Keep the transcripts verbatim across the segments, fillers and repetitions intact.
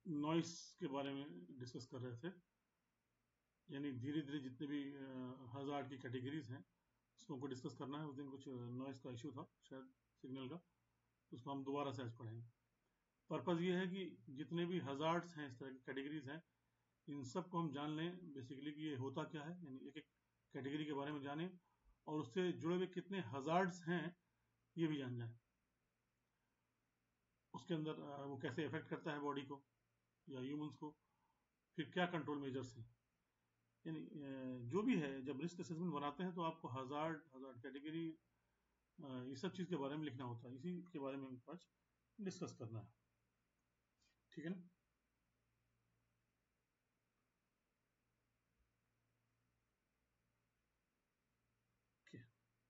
Noise के बारे में डिस्कस कर रहे थे, यानी धीरे धीरे जितने भी हज़ार्ड की कैटेगरीज हैं उसको हमको डिस्कस करना है। उस दिन कुछ नॉइस का इशू था शायद सिग्नल का, उसको हम दोबारा से आज पढ़ेंगे। पर्पज़ ये है कि जितने भी हज़ार्ड्स हैं, इस तरह की कैटेगरीज हैं, इन सब को हम जान लें बेसिकली कि ये होता क्या है, यानी एक एक कैटेगरी के बारे में जानें और उससे जुड़े हुए कितने हज़ार्ड्स हैं ये भी जान जाएं। उसके अंदर वो कैसे इफेक्ट करता है बॉडी को या ह्यूमंस को, फिर क्या कंट्रोल मेजर्स हैं, यानी जो भी है। जब रिस्क असेसमेंट बनाते हैं तो आपको हज़ार्ड हज़ार्ड कैटेगरी ये सब चीज़ के बारे में लिखना होता है। इसी के बारे में हमको आज डिस्कस करना है, ठीक है ना। okay.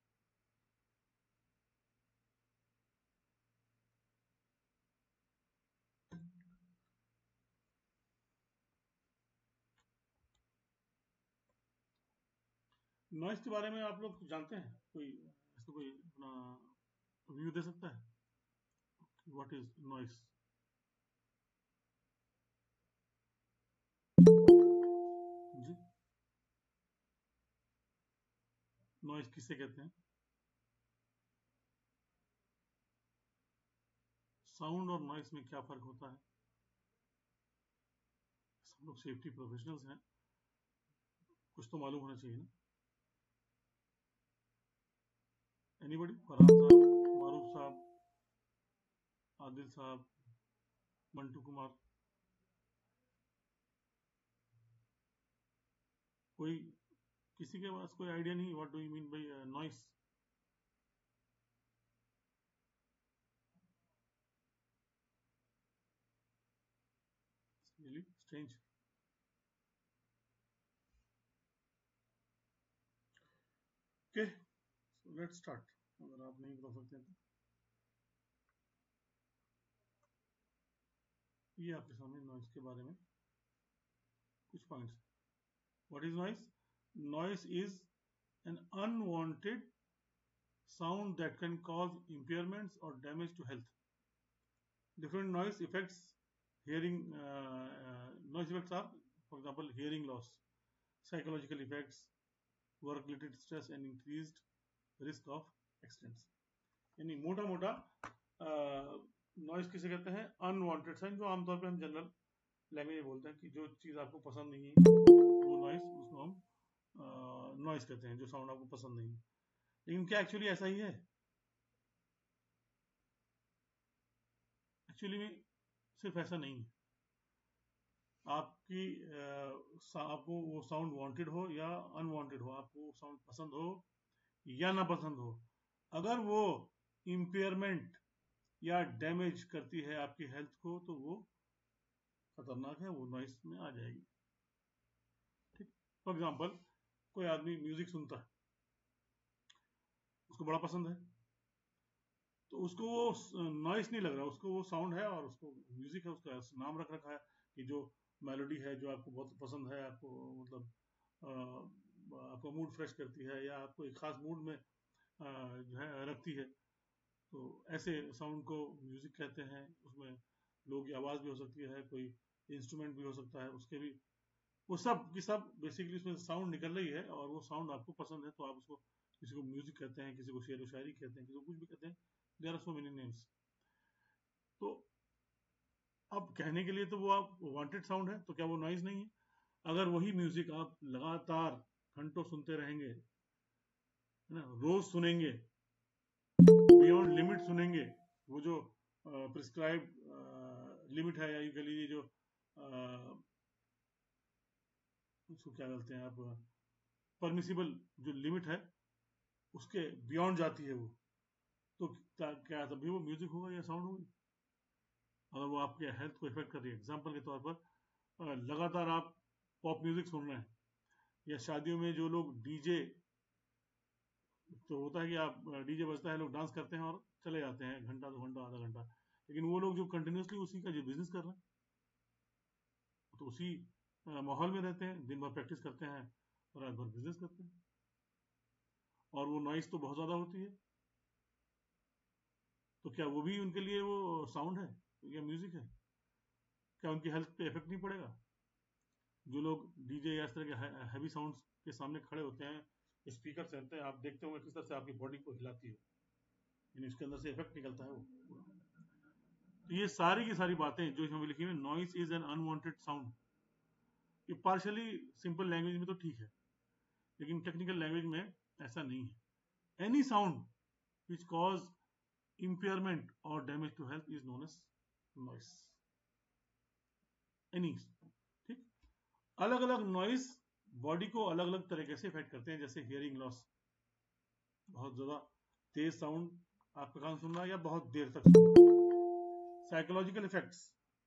नॉइस के बारे में आप लोग जानते हैं? कोई इसको कोई अपना व्यू दे सकता है? What is noise? जी, नॉइस किससे कहते हैं? साउंड और नॉइस में क्या फर्क होता है? सब लोग सेफ्टी प्रोफेशनल्स हैं, कुछ तो मालूम होना चाहिए ना। एनीबॉडी? फरहान साहब, मारूफ साहब, आदिल साहब, मंटू कुमार, कोई किसी के पास कोई आइडिया नहीं? What do you mean by noise? Really strange. Okay, so let's start. अगर आप नहीं बता सकते हैं तो ये आपके सामने नॉइस के बारे में कुछ points. What is noise? Noise is an unwanted sound that can cause impairments or damage to health. Different noise effects, hearing uh, uh, noise effects are, for example, hearing loss, psychological effects, work-related stress, and increased risk of accidents. यानी मोटा मोटा noise किसे कहते हैं? Unwanted sound, जो आमतौर पे हम जनरल लैंग्वेज में बोलते हैं कि जो चीज़ आपको पसंद नहीं है वो नॉइस, उसको हम नॉइस कहते हैं, जो साउंड आपको पसंद नहीं है। लेकिन क्या एक्चुअली ऐसा ही है? एक्चुअली में सिर्फ ऐसा नहीं है। आपकी आपको वो साउंड वांटेड हो या अनवांटेड हो, आपको वो साउंड पसंद हो या ना पसंद हो, अगर वो इम्पेयरमेंट या डैमेज करती है आपकी हेल्थ को तो वो खतरनाक है, वो नॉइस में आ जाएगी। ठीक, फॉर एग्जाम्पल कोई आदमी म्यूजिक सुनता है, उसको बड़ा पसंद है, तो उसको वो नॉइस नहीं लग रहा, उसको वो साउंड है और उसको म्यूजिक है, उसका नाम रख रखा है कि जो मेलोडी है जो आपको बहुत पसंद है, आपको मतलब आपका मूड फ्रेश करती है या आपको एक खास मूड में जो है रखती है, तो ऐसे साउंड को म्यूजिक कहते हैं। उसमें लोगों की आवाज़ भी हो सकती है, कोई इंस्ट्रूमेंट भी हो सकता है, उसके भी वो सब की सब बेसिकली उसमें साउंड निकल रही है और वो साउंड आपको पसंद है, तो आप उसको किसी को म्यूजिक कहते हैं, किसी को शेर व शायरी कहते हैं, किसी को कुछ भी कहते हैं। There are so many names. तो अब कहने के लिए तो वो आप वांटेड साउंड है, तो क्या वो नॉइज नहीं है? अगर वही म्यूजिक आप लगातार घंटों सुनते रहेंगे, है ना, रोज सुनेंगे, बियॉन्ड लिमिट सुनेंगे, वो जो प्रिस्क्राइब लिमिट है, या यू कह लीजिए जो uh, उसको क्या बोलते हैं आप, परमिसिबल जो लिमिट है उसके बियॉन्ड जाती है वो, तो क्या, क्या तभी वो म्यूजिक होगा या साउंड होगी? अगर वो आपके हेल्थ को इफेक्ट कर रही है, एग्जाम्पल के तौर पर लगातार आप पॉप म्यूजिक सुन रहे हैं, या शादियों में जो लोग डीजे, तो होता है कि आप डीजे बजता है, लोग डांस करते हैं और चले जाते हैं घंटा दो घंटा आधा घंटा, लेकिन वो लोग जो कंटिन्यूसली उसी का जो बिजनेस कर रहे हैं, तो उसी माहौल में रहते हैं, दिन भर प्रैक्टिस करते हैं और रात भर बिजनेस करते हैं, और वो नॉइस तो बहुत ज्यादा होती है, तो क्या वो भी उनके लिए वो साउंड है या म्यूजिक है? क्या उनकी हेल्थ पे इफेक्ट नहीं पड़ेगा? जो लोग डीजे या इस तरह के हैवी साउंड्स के सामने खड़े होते हैं, स्पीकर से होते हैं, आप देखते होंगे किस तरह से आपकी बॉडी को हिलाती है, यानी इसके अंदर से इफेक्ट निकलता है वो। तो ये सारी की सारी बातें जो इसमें लिखी हुई, noise is an unwanted sound, ये पार्शियली सिंपल लैंग्वेज में तो ठीक है, लेकिन टेक्निकल लैंग्वेज में ऐसा नहीं है। Any sound which cause impairment और damage to health is known as noise. Any, ठीक। अलग अलग नॉइस बॉडी को अलग अलग तरीके से इफेक्ट करते हैं, जैसे हियरिंग लॉस, बहुत ज्यादा तेज साउंड आपका कान सुन रहा है या बहुत देर तक सुन रहा है। साइकोलॉजिकल इफेक्ट्स,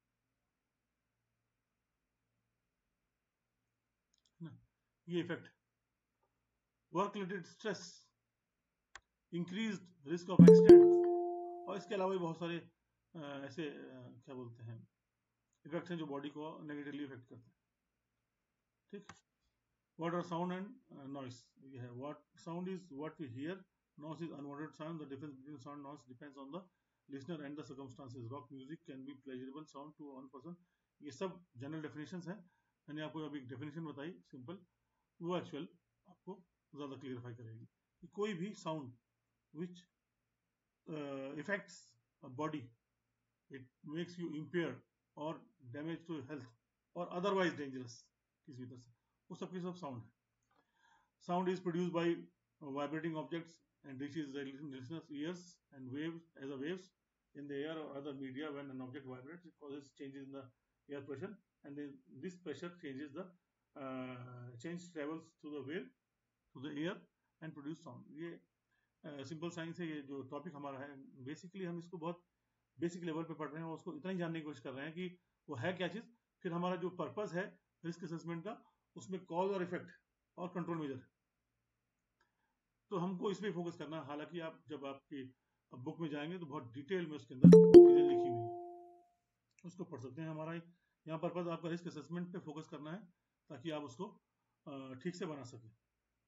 ये effect, work related stress, increased risk of accident, और इसके अलावा भी बहुत सारे आ, ऐसे आ, क्या बोलते हैं इफेक्ट्स हैं जो बॉडी को नेगेटिवली इफेक्ट करते हैं, ठीक। What are sound and uh, noise? ये है, what sound is what we hear, noise is unwanted sound. The difference between sound and noise depends on the listener and the circumstances. Rock music can be pleasurable sound to one person. ये सब general definitions हैं, मैंने आपको अभी एक definition बताई simple, वो actual आपको ज़्यादा क्लियरिफाई करेगी कि कोई भी sound which effects body, it makes you impair और डैमेज टू हेल्थ और अदरवाइज डेंजरस किसी भी तरह से, वो सब की सब साउंड है। Sound is produced by vibrating objects and reaches the listener's ears and waves as a waves in the air or other media. When an object vibrates, it causes changes in the air pressure, and then this pressure changes the uh, change travels through the wave to the air and produce sound. ये simple uh, science है। ये जो topic हमारा है, basically हम इसको बहुत basic level पे पढ़ रहे हैं और उसको इतना ही जानने की कोशिश कर रहे हैं कि वो है क्या चीज, फिर हमारा जो पर्पस है रिस्क असेसमेंट का, उसमें कॉज और इफेक्ट और कंट्रोल मेजर, तो हमको इस पे फोकस करना है। हालांकि आप जब आपकी बुक में जाएंगे तो बहुत डिटेल में उसके अंदर चीजें लिखी हुई है, उसको पढ़ सकते हैं। हमारा यहाँ पर्पस आपका रिस्क असेसमेंट पे फोकस करना है ताकि आप उसको ठीक से बना सकें।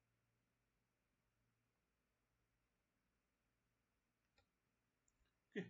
ओके,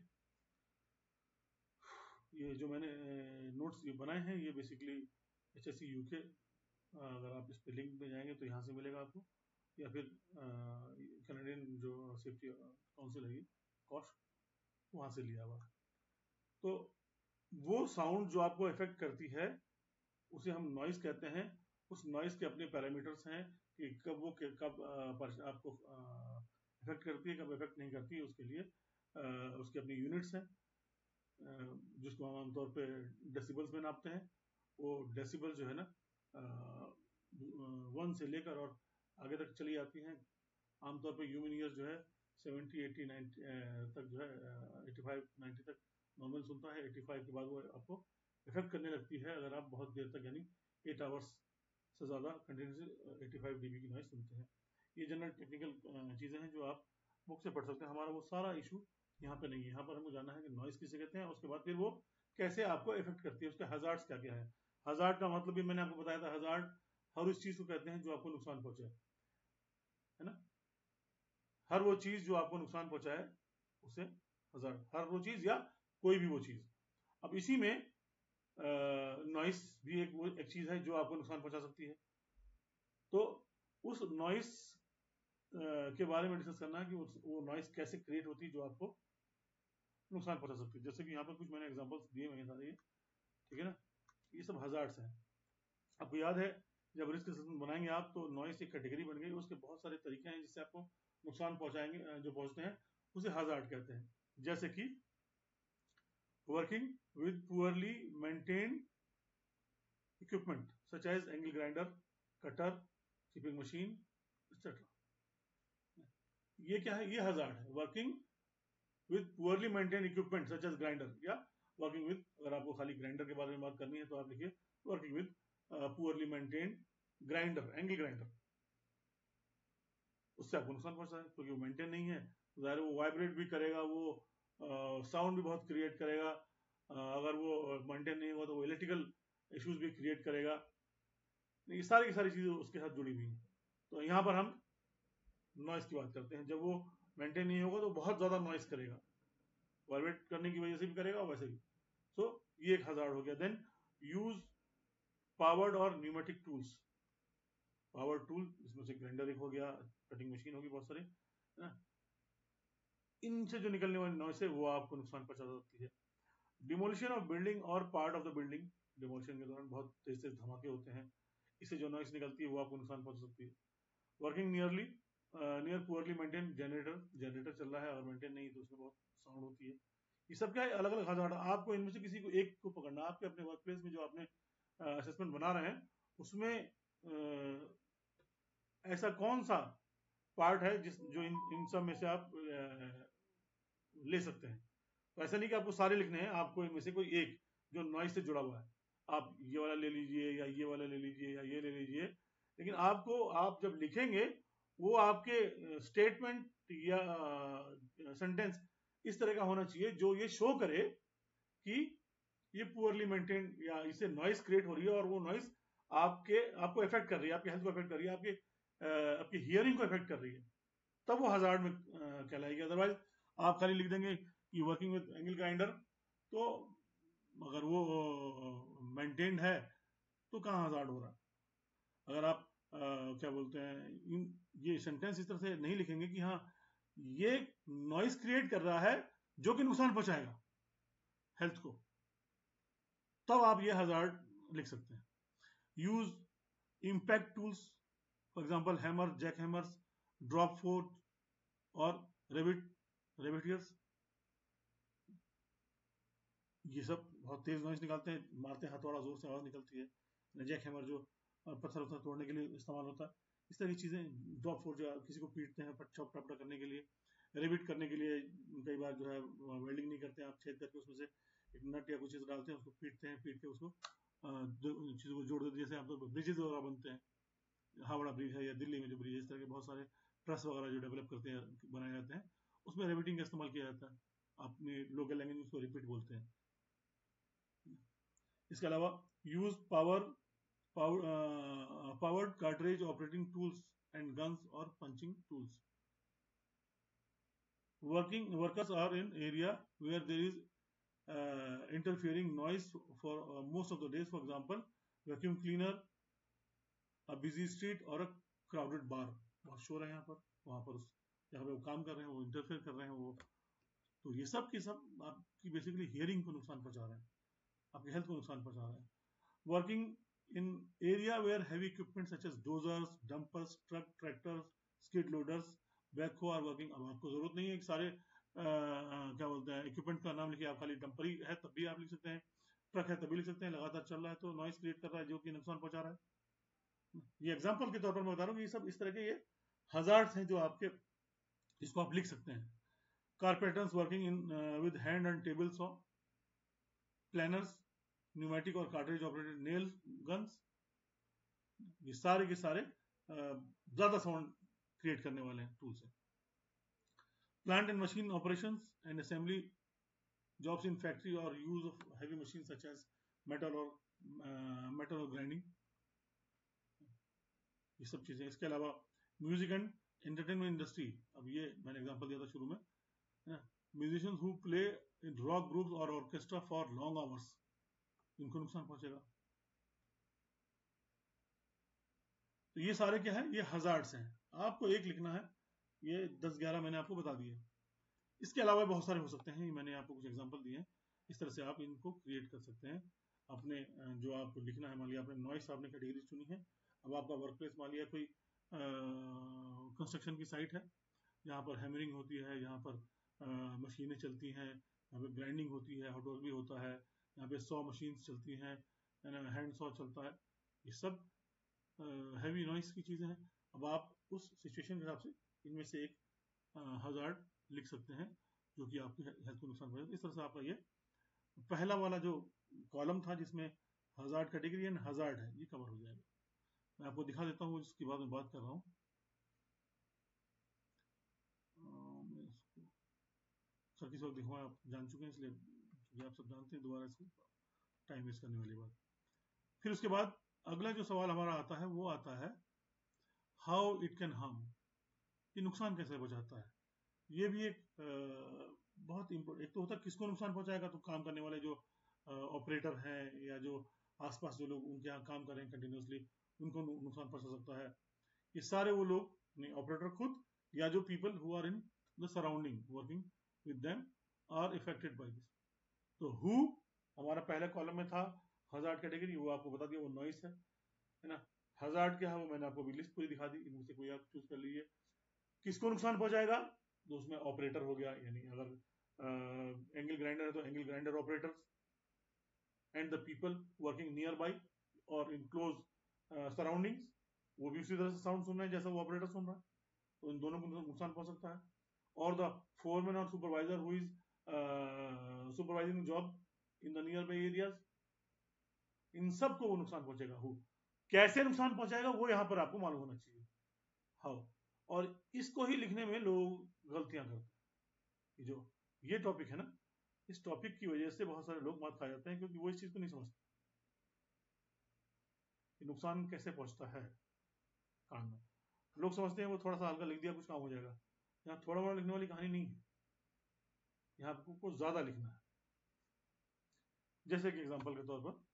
ये जो मैंने नोट्स ये बनाए हैं, ये basically H S C UK, अगर आप इस पे लिंक में जाएंगे तो यहाँ से मिलेगा आपको, या फिर कैनेडियन जो सेफ्टी काउंसिल है कॉस्ट, वहां से लिया हुआ। तो वो साउंड जो आपको इफेक्ट करती है उसे हम नॉइस कहते हैं। उस नॉइस के अपने पैरामीटर्स हैं कि कब वो कब आपको इफेक्ट करती है, कब इफेक्ट नहीं करती है, उसके लिए उसके अपनी यूनिट्स हैं जिसको हम आमतौर पे डेसिबल्स में नापते हैं। वो डेसिबल जो है ना वन से लेकर और आगे तक चली जाती हैं। आमतौर पे ह्यूमन ईयर जो है सेवेंटी एटी नाइन्टी तक जो है एटी फाइव नाइन्टी तक नॉर्मल सुनता है। एटी फाइव के बाद वो आपको इफेक्ट करने लगती है अगर आप बहुत देर तक यानी एट आवर्स से ज़्यादा कंटिन्यूसली एटी फाइव डीबी की नॉइस सुनते हैं। ये जनरल टेक्निकल चीज़ें हैं जो आप बुक से पढ़ सकते हैं। हमारा वो सारा इशू यहाँ पे नहीं है। यहाँ पर हमको जानना है कि नॉइस किसे कहते हैं, उसके बाद फिर वो कैसे आपको इफेक्ट करती है, उसके हजार्ड्स क्या क्या है। हजार्ड का मतलब भी मैंने आपको बताया था, हजार्ड हर उस चीज़ को कहते हैं जो आपको नुकसान पहुंचाए, है ना। हर वो चीज़ जो आपको नुकसान पहुंचाए उसे हजार्ड, हर वो चीज़ या कोई भी वो चीज़। अब इसी में नॉइस भी एक वो एक चीज़ है जो आपको नुकसान पहुंचा सकती है। तो उस नॉइस के बारे में डिस्कस करना है कि वो नॉइस कैसे क्रिएट होती है जो आपको नुकसान पहुंचा सकती है। जैसे कि यहाँ पर कुछ मैंने एग्जांपल्स दिए हुए हैं सारे, ठीक है ना। ये सब हजार्ड्स हैं। आपको याद है जब रिस्क असेसमेंट बनाएंगे आप तो नॉइस एक कैटेगरी बन गई, उसके बहुत सारे तरीके हैं जिससे आपको नुकसान पहुंचाएंगे, जो पहुंचते हैं उसे हजार्ड कहते हैं। जैसे कि working with poorly maintained equipment such as angle grinder, cutter, chipping machine etcetera. ये क्या है, ये हजार्ड है। Working with poorly maintained equipment such as grinder, या वर्किंग विद, अगर आपको खाली ग्राइंडर के बारे में बात करनी है तो आप लिखिए working with poorly maintained grinder, angle grinder. उससे आपको नुकसान पहुंचता है क्योंकि वो मेंटेन नहीं है, ज़ाहिर वो वाइब्रेट भी करेगा, वो साउंड भी बहुत क्रिएट करेगा। uh, अगर वो मेंटेन नहीं हुआ तो वो इलेक्ट्रिकल इश्यूज भी क्रिएट करेगा। ये सारी की सारी चीज़ें उसके साथ जुड़ी हुई हैं। तो यहाँ पर हम नॉइस की बात करते हैं। जब वो मेंटेन नहीं होगा तो बहुत ज़्यादा नॉइस करेगा, वाइब्रेट करने की वजह से भी करेगा वैसे भी। सो so, ये एक हजार्ड हो गया। देन यूज पावर्ड और न्यूमेटिक टूल्स। पावर टूल इसमें से ग्राइंडर एक हो गया, कटिंग मशीन होगी बहुत सारे, है ना। इनसे जो निकलने वाली नॉइस है वो आपको नुकसान पहुंचा सकती है। डिमोलिशन ऑफ बिल्डिंग और part of the building, demolition के दौरान बहुत तेज तेज धमाके होते हैं, इससे जो नॉइस निकलती है वो आपको नुकसान पहुंचा सकती है। Working nearly near poorly maintain generator, generator चल रहा है और मेंटेन नहीं तो उसमें बहुत साउंड होती है। ये सब क्या है, अलग अलग हजार। आपको इनमें से किसी को एक को पकड़ना, आपके अपने वर्क प्लेस में जो आपने असेसमेंट बना रहे हैं उसमें अ, ऐसा कौन सा पार्ट है जिस जो इन इन सब में से आप अ, ले सकते हैं। तो ऐसा नहीं कि आपको सारे लिखने हैं, आपको इनमें से कोई एक जो नॉइस से जुड़ा हुआ है, आप ये वाला ले लीजिए या ये वाला ले लीजिए या ये ले लीजिए। लेकिन आपको, आप जब लिखेंगे वो आपके स्टेटमेंट या सेंटेंस इस तरह का होना चाहिए जो ये शो करे कि ये पुअरली मेंटेन या इससे नॉइस क्रिएट हो रही है और वो नॉइस आपके आपको इफेक्ट कर रही है, आपके हेल्थ को इफेक्ट कर रही है, आपके अ, आपकी हियरिंग को इफेक्ट कर रही है, तब वो हजार्ड में अ, कहलाएगी। अदरवाइज आप खाली लिख देंगे कि वर्किंग विद एंगल ग्राइंडर, तो अगर वो मेंटेन्ड है तो कहाँ हजार्ड हो रहा है। अगर आप आ, क्या बोलते हैं, इन ये सेंटेंस इस तरह से नहीं लिखेंगे कि हाँ ये नॉइस क्रिएट कर रहा है जो कि नुकसान पहुंचाएगा हेल्थ को, तब आप ये हजार्ड लिख सकते हैं। Use impact tools, for example hammer, jack hammers, drop force और रेबिट रेबिटियर्स। ये सब बहुत तेज नॉइस निकालते हैं, मारते हैं हथौड़ा जोर से आवाज निकलती है। जैक हैमर जो पत्थर वत्थर तोड़ने के लिए इस्तेमाल होता है, इस तरह की चीजें। ड्रॉप फोर्स जो किसी को पीटते हैं चौक टपटा करने के लिए। रेबिट करने के लिए कई बार जो है वेल्डिंग नहीं करते हैं, आप छेद करके उसमें से एक नट या कुछ चीज डालते हैं, उसको पीटते हैं, पीट के उसको चीजों को जोड़ देते हैं। जैसे आप तो ब्रिजेज वगैरह बनते हैं, हावड़ा ब्रिज है या दिल्ली में जो ब्रिज है, इस तरह के बहुत सारे ट्रस वगैरह जो डेवलप करते हैं, बनाए जाते हैं, उसमें रेबिटिंग का इस्तेमाल किया जाता है। अपने लोकल लैंग्वेज में उसको रिपीट बोलते हैं। इसके अलावा use power powered cartridge operating tools and guns और punching tools. Working workers are in area where there is interfering noise for most of the days, for example vacuum cleaner, a busy street और a crowded बार। बहुत शोर है यहाँ पर, वहां पर उस जहाँ पे वो काम कर रहे हैं वो इंटरफेयर कर रहे हैं वो। तो ये सब के सब आपकी बेसिकली हियरिंग को नुकसान पहुंचा रहे हैं, आपकी हेल्थ को नुकसान पहुंचा रहे हैं। Working in area where heavy equipment such as dozers, dumpers, truck, tractors, skid loaders, backhoe are working। अब आपको जरूरत नहीं है कि सारे आ, क्या बोलते हैं इक्विपमेंट का नाम लिखिए, आप खाली डंपर ही है तब भी आप लिख सकते हैं, ट्रक है तभी लिख सकते हैं। लगातार चल रहा है तो नॉइस क्रिएट कर रहा है जो कि नुकसान पहुंचा रहा है। ये एग्जाम्पल के तौर पर मैं बता रहा हूँ कि ये सब इस तरह के ये हजार्ड्स हैं जो आपके, जिसको आप लिख सकते हैं। Carpenters working in with hand and table saw, planers, pneumatic और कार्ट्रिज ऑपरेटेड नेल गन्स, ये सारे के सारे ज्यादा साउंड क्रिएट करने वाले हैं टूल्स हैं। Plant and machine operations and assembly jobs in factory और use of heavy machine such as metal और मेटल और ग्राइंडिंग, ये सब चीजें। इसके अलावा म्यूजिक एंड एंटरटेनमेंट इंडस्ट्री, अब ये मैंने एग्जांपल दिया था शुरू में, musicians who play in rock groups और ऑर्केस्ट्रा फॉर लॉन्ग आवर्स, इनको नुकसान पहुंचेगा। तो ये सारे क्या है, ये हजार्ड्स हैं, आपको एक लिखना है। ये दस ग्यारह मैंने आपको बता दिए। इसके अलावा बहुत सारे हो सकते हैं, मैंने आपको कुछ एग्जांपल दिए हैं। इस तरह से आप इनको क्रिएट कर सकते हैं अपने जो आपको लिखना है। मान लिया आपने नॉइस आपने कैटेगरी चुनी है, अब आपका वर्क प्लेस मान लिया कोई कंस्ट्रक्शन की साइट है, यहाँ पर हैमरिंग होती है, यहाँ पर मशीनें चलती हैं, यहाँ पे ग्राइंडिंग होती है, हॉट वर्क भी होता है, यहाँ पे सौ मशीन चलती हैं, हैंड सॉ चलता है, ये सब हैवी नॉइस की चीजें हैं। अब आप उस सिचुएशन के हिसाब से इनमें से एक हजार्ड लिख सकते हैं जो कि आपकी हेल्थ को नुकसान पहुंचाएगा। इस तरह से आपका ये पहला वाला जो कॉलम था जिसमें हजार्ड कैटेगरी एंड हजार्ड है, ये कवर हो जाएगा। मैं आपको दिखा देता हूँ जिसके बाद मैं बात कर रहा हूँ। सर किसी वक्त दिखाऊँ, आप जान चुके हैं इसलिए, क्योंकि आप सब जानते हैं, दोबारा इसको टाइम वेस्ट करने वाली बात। फिर उसके बाद अगला जो सवाल हमारा आता है वो आता है हाउ इट कैन हार्म, ये नुकसान कैसे पहुंचाता है। ये भी एक आ, बहुत इम्पोर्टेंट, एक तो होता है किसको नुकसान पहुंचाएगा, तो काम करने वाले जो ऑपरेटर हैं या जो आसपास जो लोग उनके यहाँ काम कर रहे हैं कंटिन्यूसली, उनको नुकसान पहुंच सकता है। ये सारे वो लोग, नहीं ऑपरेटर खुद या जो people who are in the surrounding working with them are effected by this. तो हु हमारा पहले कॉलम में था हजार्ड कैटेगरी, वो आपको बता दिया वो नॉइस है है ना। हजार्ड क्या है वो मैंने आपको अभी लिस्ट पूरी दिखा दी, इनमें से कोई आप चूज कर लीजिए। किसको नुकसान पहुंचाएगा, तो उसमें ऑपरेटर हो गया, यानी अगर एंगल ग्राइंडर है तो angle grinder operators and the people working near by और इन क्लोज सराउंडिंग्स, वो भी उसी तरह से साउंड सुन रहे हैं जैसा वो ऑपरेटर सुन रहा है, तो इन दोनों को नुकसान पहुंच सकता है। और द फोरमैन और supervisor who is supervising job in the near by areas, इन सब को वो नुकसान पहुंचेगा। हु कैसे नुकसान पहुंचाएगा वो यहां पर आपको मालूम होना चाहिए, हाउ। और इसको ही लिखने में लोग गलतियां करते हैं। जो ये टॉपिक है ना, इस टॉपिक की वजह से बहुत सारे लोग मात खा जाते हैं, क्योंकि वो इस चीज को नहीं समझते कि नुकसान कैसे पहुंचता है कान में। लोग समझते हैं वो थोड़ा सा हल्का लिख दिया कुछ काम हो जाएगा। यहाँ थोड़ा मोड़ा लिखने वाली कहानी नहीं है, यहाँ आपको कुछ ज्यादा लिखना है। जैसे कि एग्जांपल के तौर पर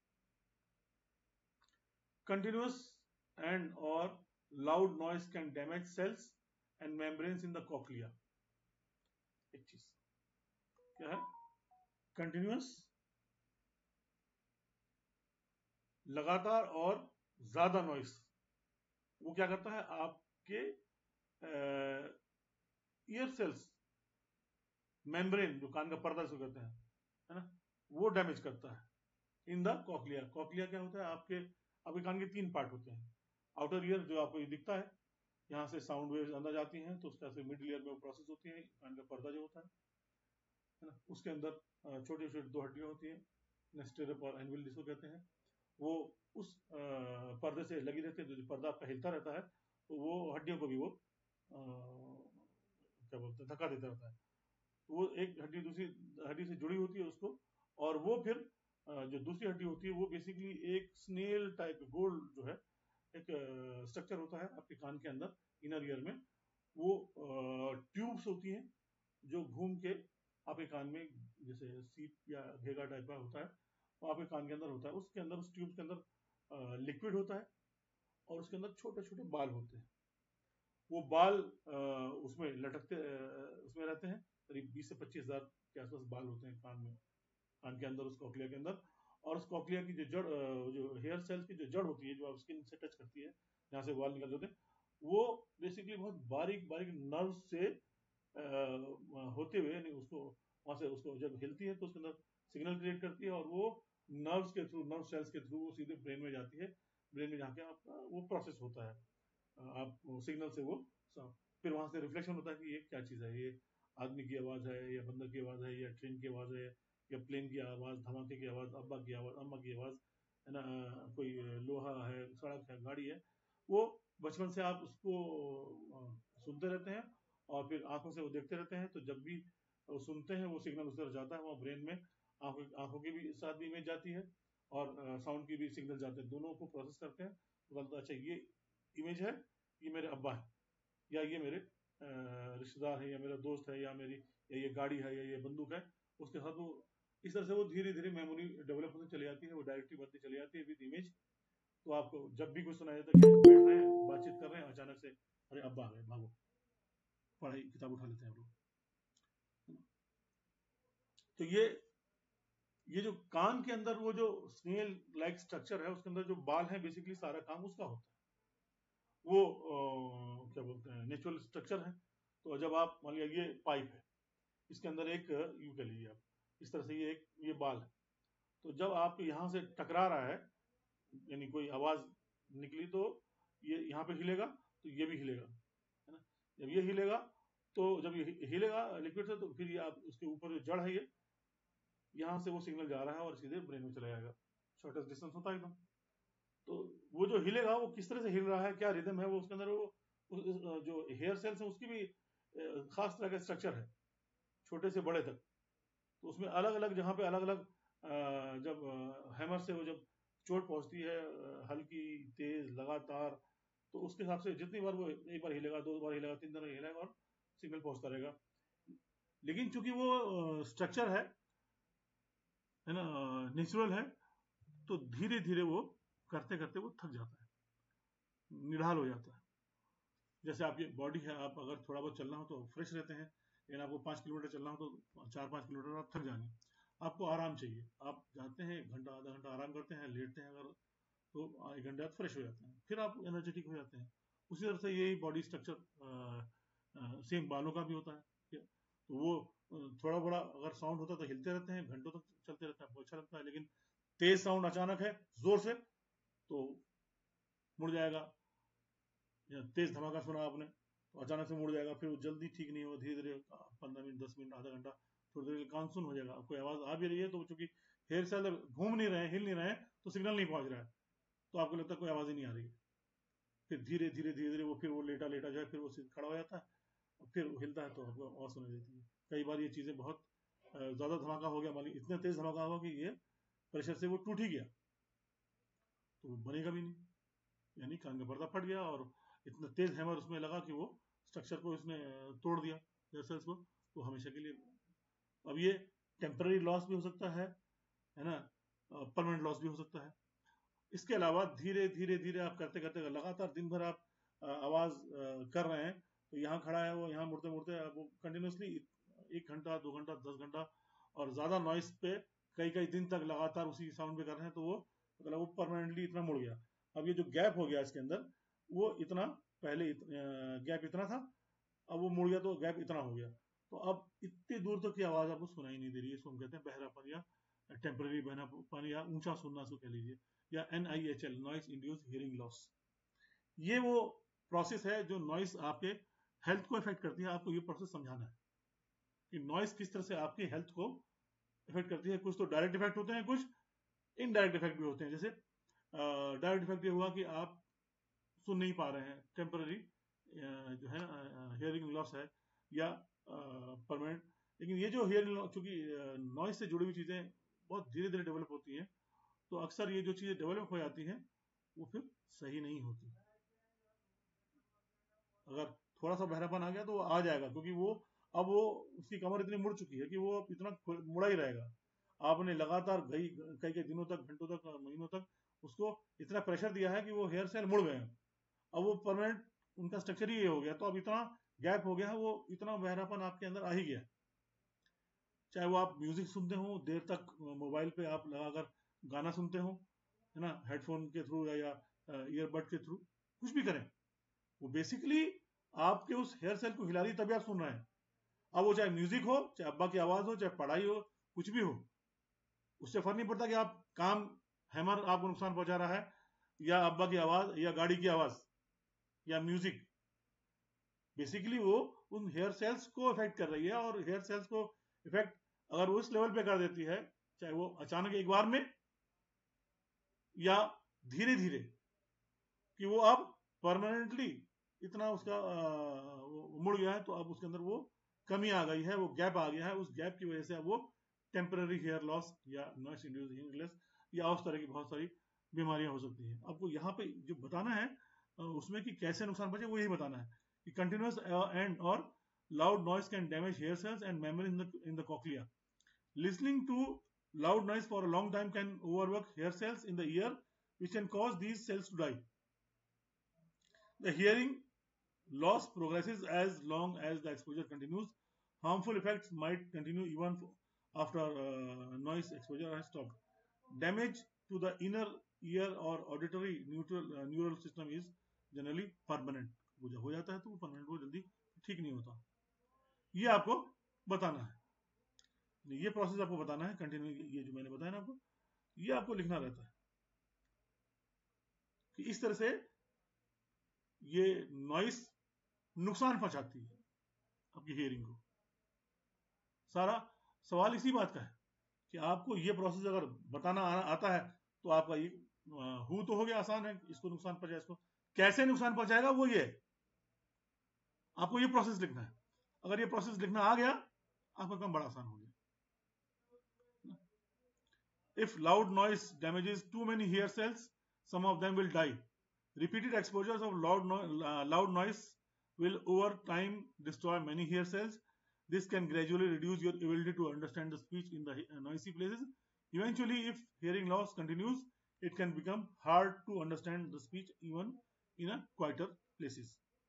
कंटिन्यूअस एंड और loud noise can damage cells and membranes in the cochlea. एक चीज क्या है, कंटिन्यूअस लगातार और ज्यादा नॉइस वो क्या करता है, आपके ईयर सेल्स, मेम्ब्रेन जो कान का पर्दा इसको कहते हैं है ना, वो डैमेज करता है इन द कॉक्लिया। कॉक्लिया क्या होता है, आपके आपके कान के तीन पार्ट होते हैं। आउटर ईयर जो आपको दिखता है, यहाँ से साउंड वेव्स अंदर जाती हैं तो उसका से मिडिल ईयर में वो प्रोसेस होती है, कान का पर्दा जो होता है है ना, उसके अंदर छोटी छोटी दो हड्डियां होती हैं, नेस्टेरप और एनविल जिसको कहते हैं, वो उस पर्दे से लगी रहती है। जो पर्दा आपका हिलता रहता है तो वो हड्डियों को भी वो आ, क्या बोलते हैं, धक्का देता रहता है। तो वो एक हड्डी दूसरी हड्डी से जुड़ी होती है उसको, और वो फिर जो दूसरी हड्डी होती है वो बेसिकली एक स्नेल टाइप गोल जो है एक स्ट्रक्चर होता है आपके कान के अंदर इनर ईयर में। वो ट्यूब्स होती हैं जो घूम के आपके कान में, जैसे सीप या घेगा टाइप का होता है, वो आपके कान के अंदर होता है। उसके अंदर उस ट्यूब के अंदर लिक्विड होता है और उसके अंदर छोटे छोटे बाल होते हैं। वो बाल उसमें लटकते उसमें रहते हैं, करीब बीस से पच्चीस हजार के आसपास बाल होते हैं कान में, कान के अंदर, उस कॉक्लिया के अंदर। और उस कॉक्लिया की जो जड़, जो हेयर सेल्स की जो जड़ होती है, जो आप स्किन से टच करती है, जहाँ से बाल निकल जाते हैं, वो बेसिकली बहुत बारीक बारीक नर्व से आ, होते हुए, यानी उसको वहां से उसको जब हिलती है तो उसके अंदर सिग्नल क्रिएट करती है, और वो नर्व्स के थ्रू, नर्व सेल्स के थ्रू वो सीधे ब्रेन में जाती है। ब्रेन में जाके आपका वो प्रोसेस होता है, आप सिग्नल से वो, फिर वहां से रिफ्लेक्शन होता है कि ये क्या चीज है, ये आदमी की आवाज है या बंदर की आवाज है या ट्रेन की आवाज है या प्लेन की आवाज, धमाके की आवाज, अब्बा की आवाज, अम्मा की आवाज, है ना, कोई लोहा है, सड़क है, गाड़ी है। वो बचपन से आप उसको सुनते रहते हैं और फिर आंखों से वो देखते रहते हैं, तो जब भी वो सुनते हैं वो सिग्नल उस तरफ जाता है, वहाँ ब्रेन में आंखों आंखों की भी साथ भी इमेज जाती है और साउंड की भी सिग्नल जाते हैं, दोनों को प्रोसेस करते हैं। तो बोलता है अच्छा ये इमेज है, ये मेरे अब्बा है, या ये मेरे रिश्तेदार है, या मेरा दोस्त है, या मेरी, या ये गाड़ी है, या ये बंदूक है। उसके साथ वो इस तरह से वो धीरे धीरे मेमोरी डेवलप होती चली जाती है, वो डायरेक्टली बनती चली जाती है विद इमेज। तो आपको जब भी कुछ सुनाया जाता है, बैठ रहे हैं बातचीत कर रहे हैं, अचानक से अरे अब्बा आ गए, भागो, पढ़ाई किताब उठा लेते हैं हम लोग। तो ये ये जो कान के अंदर वो जो स्नेल लाइक स्ट्रक्चर है, उसके अंदर जो बाल है, बेसिकली सारा काम उसका होता है। वो आ, क्या बोलते हैं, नेचुरल स्ट्रक्चर है। तो जब आप मान लिया ये पाइप है, इसके अंदर एक, यू कह लीजिए आप, इस तरह से ये एक ये बाल है, तो जब आप यहाँ से टकरा रहा है, यानी कोई आवाज निकली, तो ये यहाँ पे हिलेगा, तो ये भी हिलेगा, है ना। जब ये हिलेगा, तो जब ये हिलेगा लिक्विड से, तो फिर ये आप उसके ऊपर जो जड़ है, ये यहाँ से वो सिग्नल जा रहा है और सीधे ब्रेन में चला जाएगा, शॉर्टेस्ट डिस्टेंस होता है एकदम। तो वो जो हिलेगा वो किस तरह से हिल रहा है, क्या रिदम है, वो उसके अंदर वो जो हेयर सेल्स है उसकी भी खास तरह का स्ट्रक्चर है, छोटे से बड़े तक। तो उसमें अलग अलग जहाँ पे अलग अलग, जब हैमर से वो जब चोट पहुंचती है, हल्की, तेज, लगातार, तो उसके हिसाब से जितनी बार वो एक बार हिलेगा, दो बार हिलेगा, तीन बार हिलेगा और सिग्नल पहुंचता रहेगा। लेकिन चूंकि वो स्ट्रक्चर है है ना, नेचुरल है, तो धीरे धीरे वो करते करते वो थक जाता है, निढाल हो जाता है। जैसे आपकी बॉडी है, आप अगर थोड़ा बहुत चलना हो तो फ्रेश रहते हैं, लेकिन आपको पाँच किलोमीटर चलना हो तो चार पाँच किलोमीटर आप थक जाएंगे, आपको आराम चाहिए। आप जाते हैं, एक घंटा आधा घंटा आराम करते हैं, लेटते हैं अगर, तो एक घंटे बाद फ्रेश हो जाते हैं, फिर आप एनर्जेटिक हो जाते हैं। उसी तरह से यही बॉडी स्ट्रक्चर सेम बालों का भी होता है। तो वो थोड़ा बड़ा अगर साउंड होता है तो हिलते रहते हैं, घंटों तक चलते रहता है, आपको अच्छा लगता है। लेकिन तेज साउंड अचानक है जोर से तो मुड़ जाएगा, या तेज धमाका सुना आपने तो अचानक से मुड़ जाएगा, फिर वो जल्दी ठीक नहीं होगा, धीरे धीरे पंद्रह मिनट दस मिनट आधा घंटा थोड़ी देर कान सुन हो जाएगा, आपको आवाज आ भी रही है तो चूंकि हेयर सेल घूम नहीं रहे हैं, हिल नहीं रहे हैं, तो सिग्नल नहीं पहुंच रहा है, तो आपको लगता है कोई आवाज ही नहीं आ रही है। फिर धीरे धीरे धीरे धीरे वो फिर वो लेटा लेटा जाए, फिर वो खड़ा हो जाता है, और फिर वो हिलता है तो आपको आवाज सुनाई देती है। कई बार ये चीजें बहुत ज्यादा धमाका हो गया, मान ली इतना तेज धमाका हुआ कि ये प्रेशर से वो टूट ही गया, तो वो बनेगा भी नहीं, यानी कान का पर्दा फट गया और इतना तेज हैमर उसमें लगा कि वो स्ट्रक्चर को उसने तोड़ दिया, हेयर सेल्स को, तो हमेशा के लिए। अब ये टेम्पररी लॉस भी हो सकता है है ना, परमानेंट लॉस भी हो सकता है। इसके अलावा धीरे धीरे धीरे आप करते करते लगातार दिन भर आप आवाज कर रहे हैं, तो यहाँ खड़ा है वो, यहाँ मुड़ते मुड़ते वो कंटिन्यूसली एक घंटा दो घंटा दस घंटा और ज्यादा नॉइस पे कई कई दिन तक लगातार उसी साउंड पे कर रहे हैं, तो वो मतलब वो परमानेंटली इतना मुड़ गया। अब ये जो गैप हो गया इसके अंदर, वो इतना पहले इत, गैप इतना था, अब वो मुड़ गया तो गैप इतना हो गया, तो अब इतनी दूर तक की आवाज आपको सुनाई नहीं दे रही है। इसको हम कहते हैं बहरापन या टेम्पररी बहरापन या ऊंचा सुनना सो कह लीजिए, या N I H L, noise induce hearing loss. ये वो प्रोसेस है जो नॉइस आपके हेल्थ को इफेक्ट करती है। आपको ये प्रोसेस समझाना है कि नॉइस किस तरह से आपकी हेल्थ को इफेक्ट करती है। कुछ तो डायरेक्ट इफेक्ट होते हैं, कुछ इनडायरेक्ट इफेक्ट भी होते हैं। जैसे डायरेक्ट इफेक्ट ये हुआ कि आप सुन नहीं पा रहे हैं, टेम्पररी जो है हियरिंग लॉस है, या परमानेंट। लेकिन ये जो हियरिंग लॉस, चूंकि नॉइस से जुड़ी हुई चीजें बहुत धीरे धीरे डेवलप होती हैं, तो अक्सर ये जो चीजें डेवलप हो जाती हैं वो फिर सही नहीं होती। अगर थोड़ा सा बहरापन आ गया तो वो आ जाएगा, क्योंकि वो अब वो उसकी कमर इतनी मुड़ चुकी है कि वो अब इतना मुड़ा ही रहेगा। आपने लगातार कई कई कई दिनों तक, घंटों तक, महीनों तक उसको इतना प्रेशर दिया है कि वो हेयर सेल मुड़ गए हैं। अब वो परमानेंट उनका स्ट्रक्चर ही ये हो गया, तो अब इतना गैप हो गया है, वो इतना बहरापन आपके अंदर आ ही गया। चाहे वो आप म्यूजिक सुनते हो देर तक, मोबाइल पे आप लगाकर गाना सुनते हो, है ना, हेडफोन के थ्रू या ईयरबड के थ्रू, कुछ भी करें, वो बेसिकली आपके उस हेयर सेल को हिला रही, तभी आप सुन रहे हैं। अब वो चाहे म्यूजिक हो, चाहे अब्बा की आवाज हो, चाहे पढ़ाई हो, कुछ भी हो, उससे फर्क नहीं पड़ता कि आप काम हैमर आपको नुकसान पहुंचा रहा है, या अब्बा की आवाज, या गाड़ी की आवाज, या म्यूजिक। बेसिकली वो उन हेयर सेल्स को इफेक्ट कर रही है, और हेयर सेल्स को इफेक्ट अगर वो इस लेवल पे कर देती है, चाहे वो अचानक एक बार में या धीरे धीरे, कि वो अब परमानेंटली इतना उसका मुड़ गया है, तो अब उसके अंदर वो कमी आ गई है, वो गैप आ गया है। उस गैप की वजह से अब वो टेम्पररी हेयर लॉस या नॉइस इंड्यूस्ड हियरिंग लॉस या उस तरह की बहुत सारी बीमारियां हो सकती हैं। आपको यहाँ पे जो बताना है उसमें कि कैसे नुकसान पहुंचे, वो यही बताना है कि कंटिन्यूअस एंड और loud noise can damage hair cells and memory in the in the cochlea. Listening to loud noise for a long time can overwork hair cells in the ear, which can cause these cells to die. The hearing loss progresses as long as the exposure continues. Harmful effects might continue even after uh, noise exposure has stopped. Damage to the inner ear or auditory neutral, uh, neural system is generally permanent. वो जब हो जाता है तो वो permanent, वो जल्दी ठीक नहीं होता। ये आपको बताना है, ये प्रोसेस आपको बताना है कंटिन्यू। ये जो मैंने बताया ना आपको, ये आपको लिखना रहता है कि इस तरह से ये नॉइस नुकसान पहुंचाती है आपकी हियरिंग को। सारा सवाल इसी बात का है कि आपको ये प्रोसेस अगर बताना आता है तो आपका ये हु तो हो गया, आसान है, इसको नुकसान पहुंचाए, इसको कैसे नुकसान पहुंचाएगा वो ये है, आपको ये प्रोसेस लिखना है। अगर ये प्रोसेस लिखना आ गया, आपका काम बड़ा आसान हो गया। If loud noise damages too many hair cells, some of them will die. Repeated exposures of loud, no uh, loud noise will over time destroy many hair cells. This can gradually reduce your ability to understand the speech in the noisy places. Eventually, if hearing loss continues, it can become hard to understand the speech even in a quieter places.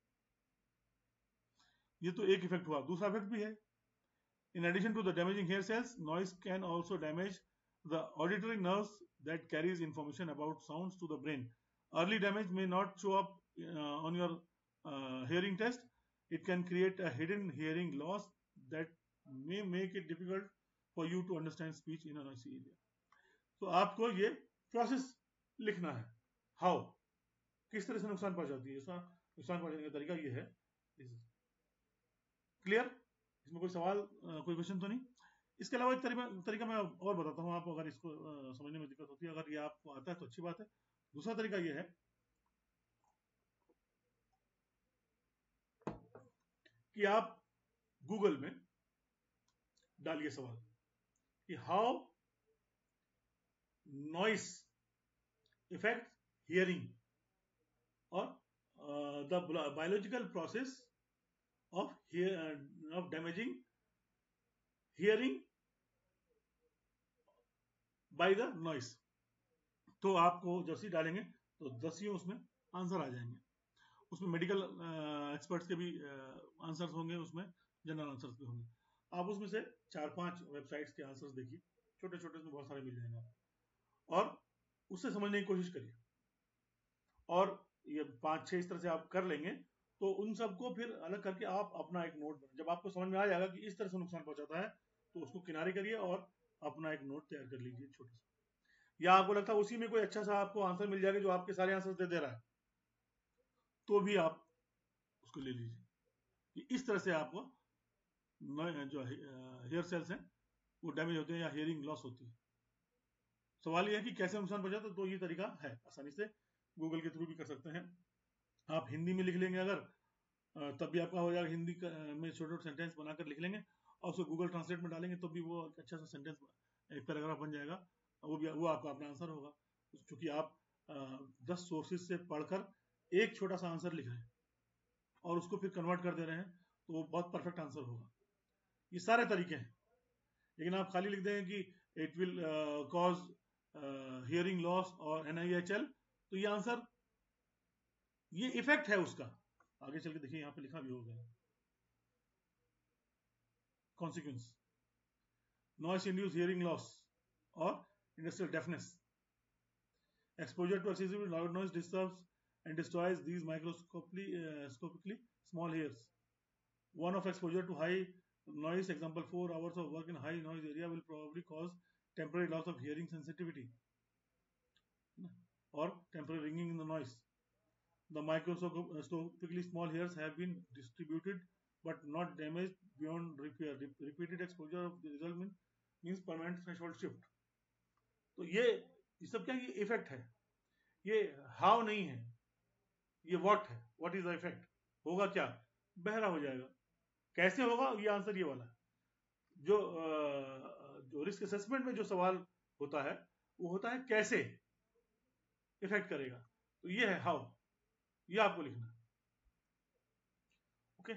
ये तो एक effect हुआ. दूसरा effect भी है. In addition to the damaging hair cells, noise can also damage the auditory nerves that carries information about sounds to the brain. Early damage may not show up uh, on your uh, hearing test. It can create a hidden hearing loss that may make it difficult for you to understand speech in a noisy area. तो आपको ये process लिखना है. How, किस तरह से नुकसान पहुंचाती है. इसका नुकसान पहुंचाने का तरीका ये है. क्लियर? इसमें कोई सवाल, कोई क्वेश्चन तो नहीं? इसके अलावा एक तरीका तरीका मैं और बताता हूँ आपको, अगर इसको समझने में दिक्कत होती है. अगर ये आपको आता है तो अच्छी बात है. दूसरा तरीका ये है कि आप गूगल में डालिए सवाल कि हाउ नॉइस इफेक्ट हियरिंग और the biological process of of damaging hearing by the noise. तो आपको जैसे ही डालेंगे तो दस ही उसमें आंसर आ जाएंगे. उसमें मेडिकल एक्सपर्ट्स के भी आंसर्स होंगे, उसमें जनरल आंसर्स भी होंगे. आप उसमें से चार पांच वेबसाइट्स के आंसर्स देखिए, छोटे छोटे उसमें बहुत सारे मिल जाएंगे आपको, और उससे समझने की कोशिश करिए. और ये पांच छह इस तरह से आप कर लेंगे तो उन सबको फिर अलग करके आप अपना एक नोट बनाए. जब आपको समझ में आ जाएगा कि इस तरह से नुकसान पहुंचाता है तो उसको किनारे करिए और अपना एक नोट तैयार कर लीजिए छोटा सा. या आपको लगता है उसी में कोई अच्छा सा आपको आंसर मिल जाएगा जो आपके सारे आंसर दे दे रहा है, तो भी आप उसको ले लीजिए. इस तरह से आपको जो हेयर सेल्स हैं वो डैमेज होते हैं या हियरिंग लॉस होती है. सवाल यह है कि कैसे नुकसान पहुंचाता है. तो ये तरीका है, आसानी से गूगल के थ्रू भी कर सकते हैं. आप हिंदी में लिख लेंगे अगर, तब भी आपका हो जाएगा. हिंदी में छोटे छोटे सेंटेंस बनाकर लिख लेंगे और उसको गूगल ट्रांसलेट में डालेंगे तो भी वो अच्छा सा सेंटेंस, एक पैराग्राफ बन जाएगा. वो भी वो आपका अपना आंसर होगा. क्योंकि आप दस सोर्सेज से पढ़कर एक छोटा सा आंसर लिख रहे हैं और उसको फिर कन्वर्ट कर दे रहे हैं, तो वो बहुत परफेक्ट आंसर होगा. ये सारे तरीके हैं. लेकिन आप खाली लिख देंगे कि it will cause hearing loss और एन आई एच एल, तो ये आंसर, ये इफेक्ट है उसका. आगे चल के देखिए यहां पे लिखा भी होगा consequence. Noise induce hearing loss और industrial deafness. Exposure to excessively loud noise disturbs and destroys these microscopically uh, small hairs. One of exposure to high noise, example four hours of work in high noise area, will probably cause temporary loss of hearing sensitivity or temporary ringing in the noise. The microscopically small hairs have been distributed but not damaged beyond repair. Repeated exposure of the result mean, means permanent threshold shift. तो ये ये सब क्या, ये effect है. ये how नहीं है, ये व्हाट है. What is the effect. होगा क्या, बहरा हो जाएगा. कैसे होगा, ये आंसर ये वाला है. जो जो रिस्क असेसमेंट में जो सवाल होता है वो होता है कैसे इफेक्ट करेगा. तो ये है हाउ, ये आपको लिखना. ओके,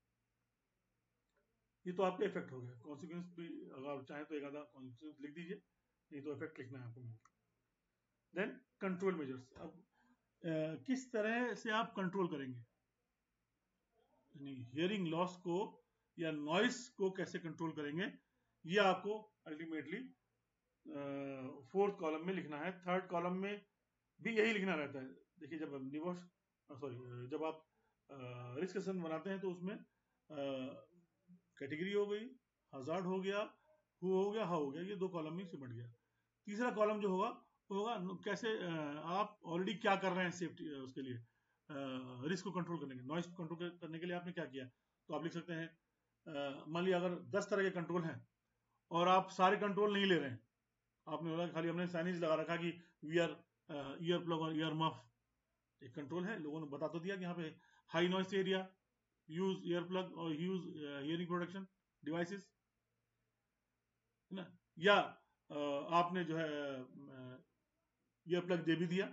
ये तो आपका इफेक्ट हो गया. कॉन्सिक्वेंस भी अगर चाहे तो एक आधा कॉन्सिक्वेंस लिख दीजिए, नहीं तो इफेक्ट लिखना है आपको. Then control measures. अब uh, किस तरह से आप कंट्रोल करेंगे, यानी हियरिंग लॉस को या नॉइस को कैसे कंट्रोल करेंगे, ये आपको अल्टीमेटली फोर्थ कॉलम में लिखना है. थर्ड कॉलम में भी यही लिखना रहता है. देखिए जब निवोश सॉरी जब आप रिस्क असेसमेंट बनाते हैं तो उसमें कैटेगरी हो गई, हजार्ड हो गया, हु हो गया, हाउ हो गया, ये दो कॉलम में सिमट गया. तीसरा कॉलम जो होगा वो होगा कैसे आप ऑलरेडी क्या कर रहे हैं सेफ्टी उसके लिए, रिस्क को कंट्रोल करने के, नॉइस को कंट्रोल करने के लिए आपने क्या किया. तो आप लिख सकते हैं, मान लिया अगर दस तरह के कंट्रोल हैं और आप सारे कंट्रोल नहीं ले रहे हैं, आपने बोला खाली हमने साइनेज लगा रखा कि वियर ईयर प्लग और ईयर मफ, एक कंट्रोल है. लोगों ने बता तो दिया कि यहाँ पे high noise area, use ear plug और यूज हियरिंग प्रोटेक्शन डिवाइसेस, है ना. या uh, आपने जो है ईयर प्लग दे भी दिया.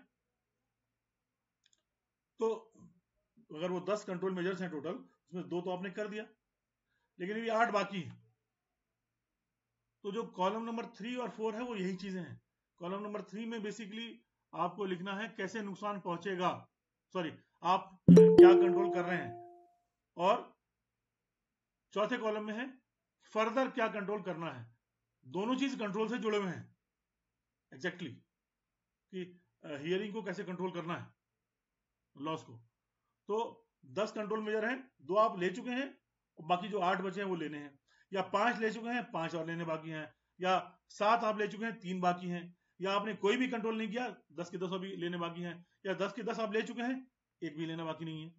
तो अगर वो दस कंट्रोल मेजर्स हैं टोटल, उसमें दो तो आपने कर दिया, लेकिन ये आठ बाकी हैं. तो जो कॉलम नंबर थ्री और फोर है वो यही चीजें हैं। कॉलम नंबर थ्री में बेसिकली आपको लिखना है कैसे नुकसान पहुंचेगा, सॉरी आप क्या कंट्रोल कर रहे हैं, और चौथे कॉलम में है फर्दर क्या कंट्रोल करना है। दोनों चीज कंट्रोल से जुड़े हुए हैं एग्जैक्टली exactly, कि हियरिंग को कैसे कंट्रोल करना है, लॉस को। तो दस कंट्रोल मेजर हैं, दो आप ले चुके हैं और बाकी जो आठ बचे हैं वो लेने हैं, या पांच ले चुके हैं पांच और लेने बाकी हैं, या सात आप ले चुके हैं तीन बाकी हैं, या आपने कोई भी कंट्रोल नहीं किया दस के दस अभी लेने बाकी हैं, या दस के दस आप ले चुके हैं एक भी लेना बाकी नहीं है।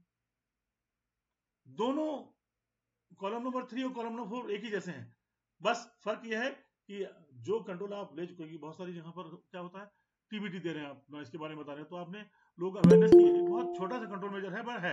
दोनों कॉलम नंबर थ्री और कॉलम नंबर फोर एक ही जैसे हैं, बस फर्क यह है कि जो कंट्रोल आप ले चुके हैं, बहुत सारी जगह पर क्या होता है टीबीटी दे रहे हैं आप, मैं इसके बारे में बता रहे हैं, तो आपने लोग अवेयरनेस की, बहुत छोटा सा कंट्रोल मेजर है पर है।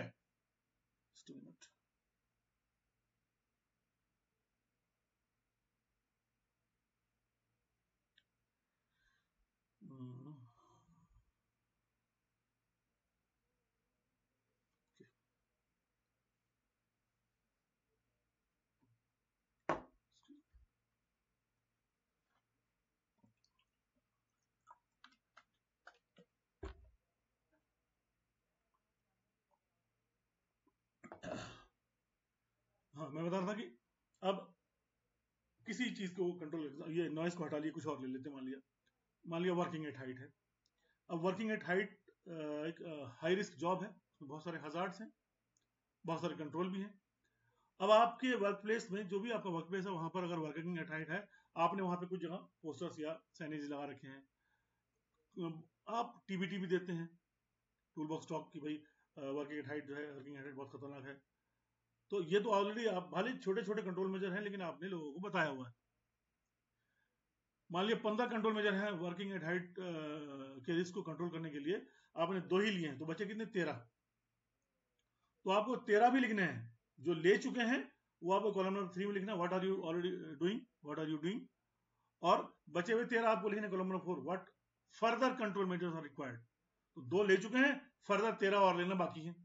हाँ मैं बता रहा था कि अब किसी चीज को कंट्रोल, ये नॉइस को हटा लिया, कुछ और ले लेते हैं। मान लिया मान लिया वर्किंग एट हाइट है। अब वर्किंग एट हाइट एक हाई रिस्क जॉब है, उसमें बहुत सारे हजार्ड्स हैं, बहुत सारे कंट्रोल भी हैं। अब आपके वर्क प्लेस में, जो भी आपका वर्क प्लेस है, वहां पर अगर वर्किंग एट हाइट है, आपने वहां पे कुछ जगह पोस्टर्स या साइनेज लगा रखे हैं, आप टीबीटी भी देते हैं टूल बॉक्स टॉक की, भाई वर्किंग एट हाइट जो है, वर्किंग एट हाइट बहुत खतरनाक है। तो ये तो ऑलरेडी आप, भले छोटे छोटे कंट्रोल मेजर हैं लेकिन आपने लोगों को बताया हुआ है। मान लिया पंद्रह कंट्रोल मेजर है वर्किंग एट हाइट के रिस्क को कंट्रोल करने के लिए, आपने दो ही लिए हैं, तो बचे कितने, तेरह। तो आपको तेरह भी लिखने हैं, जो ले चुके हैं वो आपको कॉलम नंबर थ्री में लिखना है, what are you already doing, what are you doing, और बचे हुए तेरह आपको लिखने column number four, what further control measures are required. तो दो ले चुके हैं, फर्दर तेरह और लेना बाकी है।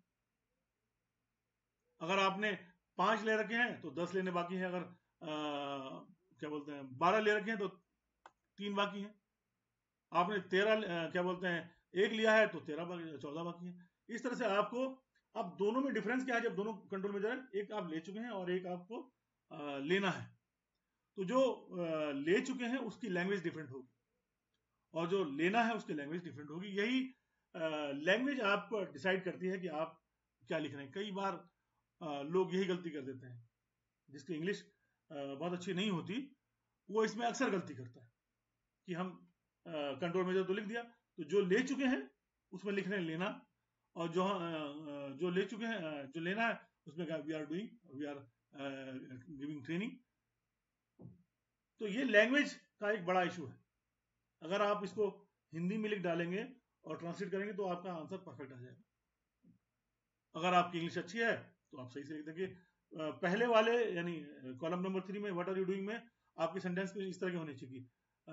अगर आपने पांच ले रखे हैं तो दस लेने बाकी है, अगर आ, क्या बोलते हैं बारह ले रखे हैं तो तीन बाकी है, आपने तेरह क्या बोलते हैं एक लिया है तो तेरह बाकी, चौदह बाकी है। इस तरह से आपको, अब दोनों में डिफरेंस क्या है, जब दोनों कंट्रोल मेजर है, एक आप ले चुके हैं और एक आपको आ, लेना है, तो जो आ, ले चुके हैं उसकी लैंग्वेज डिफरेंट होगी और जो लेना है उसकी लैंग्वेज डिफरेंट होगी। यही लैंग्वेज आपको डिसाइड करती है कि आप क्या लिख रहे हैं। कई बार आ, लोग यही गलती कर देते हैं, जिसकी इंग्लिश बहुत अच्छी नहीं होती, वो इसमें अक्सर गलती करता है कि हम कंट्रोल मेजर तो लिख दिया, तो जो ले चुके हैं उसमें लिख रहे हैं लेना, और जो uh, जो ले चुके हैं, uh, जो लेना है उसमें कहा we are doing, we are giving training. तो ये लैंग्वेज का एक बड़ा इशू है। अगर आप इसको हिंदी में लिख डालेंगे और ट्रांसलेट करेंगे तो आपका आंसर परफेक्ट आ जाएगा। अगर आपकी इंग्लिश अच्छी है तो आप सही से लिख देंगे। पहले वाले यानी कॉलम नंबर थ्री में व्हाट आर यू डूइंग में आपके सेंटेंस में इस तरह के होने चाहिए,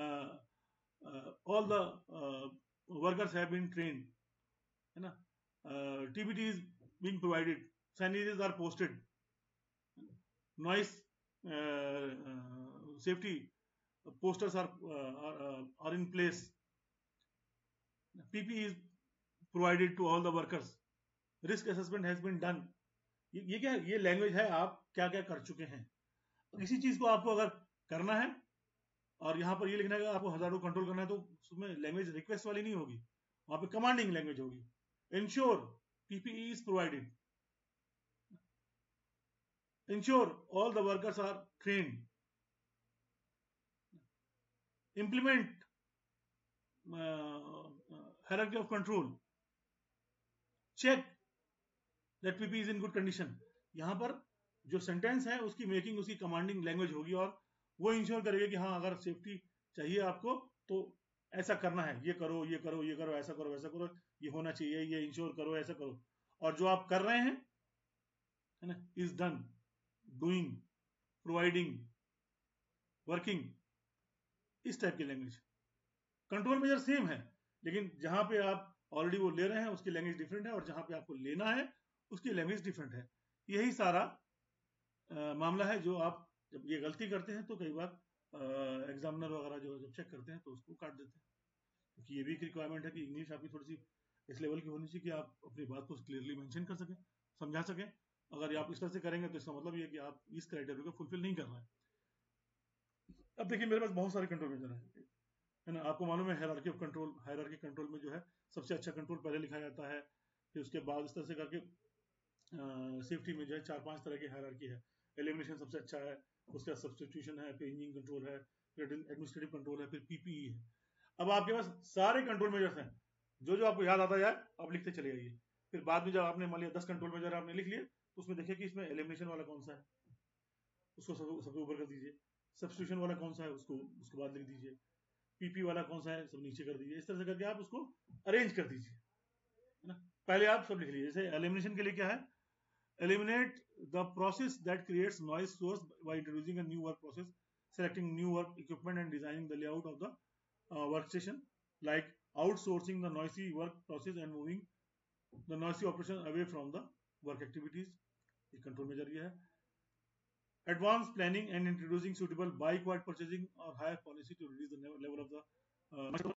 all the workers have been trained, है ना, TBT is being provided, sanitizers are posted, noise safety posters are, uh, are, uh, are in place, P P E is provided to all the workers, risk assessment has been done। ये, ये क्या, ये language है आप क्या क्या कर चुके हैं। इसी चीज को आपको अगर करना है और यहां पर ये लिखना है कि आपको हजारों कंट्रोल करना है, तो उसमें लैंग्वेज रिक्वेस्ट वाली नहीं होगी, वहां पे कमांडिंग लैंग्वेज होगी। Ensure PPE is provided, ensure all the workers are trained, implement uh, hierarchy of control, check that P P E is in good condition। यहां पर जो सेंटेंस है उसकी मेकिंग उसकी कमांडिंग लैंग्वेज होगी और वो इंश्योर करेगा कि हाँ अगर सेफ्टी चाहिए आपको तो ऐसा करना है, ये करो ये करो ये करो, ऐसा करो वैसा करो, ये होना चाहिए, ये इंश्योर करो, ऐसा करो। और जो आप कर रहे हैं, है ना, is done, doing, providing, working, इस टाइप की लैंग्वेज। कंट्रोल मेजर सेम है लेकिन जहां पे आप ऑलरेडी वो ले रहे हैं उसकी लैंग्वेज डिफरेंट है और जहां पे आपको लेना है उसकी लैंग्वेज डिफरेंट है। यही सारा आ, मामला है। जो आप जब ये गलती करते हैं तो कई बार एग्जामिनर वगैरह जो जब चेक करते हैं तो उसको काट देते हैं, क्योंकि ये भी एक रिक्वायरमेंट है कि इंग्लिश आपकी थोड़ी सी इस लेवल की होनी चाहिए कि आप अपनी बात को क्लियरली मेंशन कर सकें, समझा सकें। अगर आप इस तरह से करेंगे तो इसका मतलब ये है कि आप इस क्राइटेरिया को फुलफिल नहीं कर रहे हैं। अब देखिए मेरे पास बहुत सारे कंट्रोल मेजर हैं, है ना। आपको मालूम है hierarchy of control, hierarchy control में जो है सबसे अच्छा कंट्रोल पहले लिखा जाता है, फिर उसके बाद इस तरह से करके सेफ्टी में जो है चार पांच तरह की हायरार्की है। एलिमिनेशन सबसे अच्छा है, उसके बाद सब्सटीट्यूशन है, फिर इंजीनियरिंग कंट्रोल है, फिर एडमिनिस्ट्रेटिव कंट्रोल है, फिर पीपीई है। अब आपके पास सारे कंट्रोल मेजर्स हैं, जो जो आपको याद आता जाए आप लिखते चले जाइए। फिर बाद में जब आपने मान लिया दस कंट्रोल मेजर आपने लिख लिए, तो उसमें देखिए कि इसमें एलिमिनेशन वाला कौन सा है, उसको सब सबसे ऊपर कर दीजिए। सब्सटीट्यूशन वाला कौन सा है, उसको उसके बाद लिख दीजिए। पीपी वाला कौन सा है, सब नीचे कर दीजिए। इस तरह से करके आप उसको अरेंज कर दीजिए, है ना। पहले आप सब लिख लीजिए। जैसे एलिमिनेशन के लिए क्या है, eliminate the process that creates noise source by introducing a new work process, selecting new work equipment and designing the layout of the uh, workstation, like outsourcing the noisy work process and moving the noisy operation away from the work activities. ये control measure ये है। Advanced planning and introducing suitable bike-wide purchasing or higher policy to reduce the level of the uh,